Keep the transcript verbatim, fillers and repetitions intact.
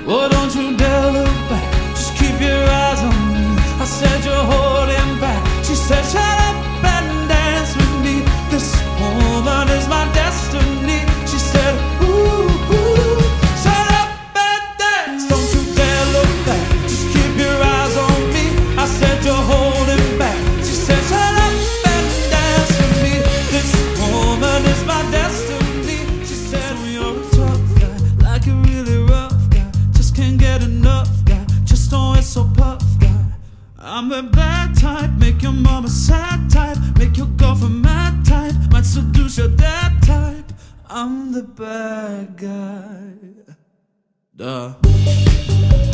Oh, don't you dare look back, just keep your eyes on me. I said you're holding back. She said shut up and dance with me. This woman is my destiny. She said ooh, ooh, shut up and dance. Don't you dare look back, just keep your eyes on me. I said you're holding back. She said shut up and dance with me. This woman is my destiny. She said well, you're a tough guy, like a really rough guy, just can't get enough guy, just always so puff guy. I'm the bad type, make your mama sad type, make your girlfriend mad type, might seduce your dad type. I'm the bad guy. Duh.